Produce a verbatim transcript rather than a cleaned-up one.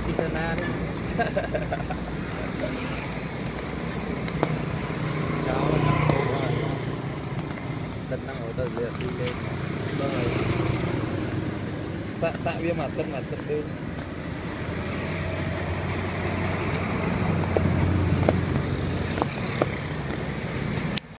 đi thân na đi cháu tân năng ở đây liền đi lên rồi xạ xạ viêm mà tân là tân đơn